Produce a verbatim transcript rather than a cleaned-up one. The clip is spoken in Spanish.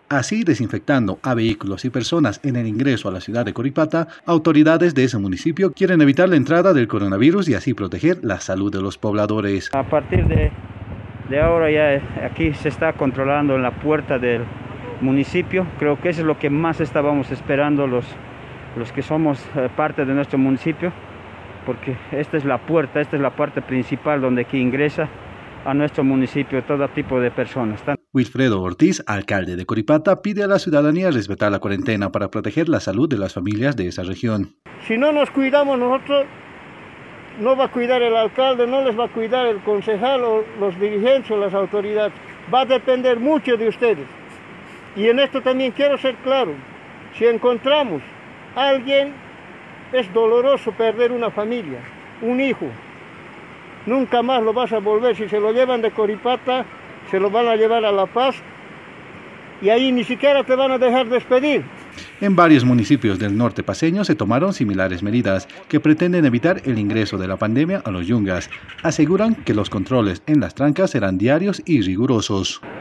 Así, desinfectando a vehículos y personas en el ingreso a la ciudad de Coripata, autoridades de ese municipio quieren evitar la entrada del coronavirus y así proteger la salud de los pobladores. A partir de, de ahora ya aquí se está controlando en la puerta del municipio. Creo que eso es lo que más estábamos esperando los, los que somos parte de nuestro municipio, porque esta es la puerta, esta es la parte principal donde aquí ingresa a nuestro municipio todo tipo de personas. Wilfredo Ortiz, alcalde de Coripata, pide a la ciudadanía respetar la cuarentena para proteger la salud de las familias de esa región. Si no nos cuidamos nosotros, no va a cuidar el alcalde, no les va a cuidar el concejal o los dirigentes o las autoridades. Va a depender mucho de ustedes. Y en esto también quiero ser claro, si encontramos a alguien, es doloroso perder una familia, un hijo. Nunca más lo vas a volver. Si se lo llevan de Coripata, se lo van a llevar a La Paz y ahí ni siquiera te van a dejar despedir. En varios municipios del norte paceño se tomaron similares medidas que pretenden evitar el ingreso de la pandemia a los yungas. Aseguran que los controles en las trancas serán diarios y rigurosos.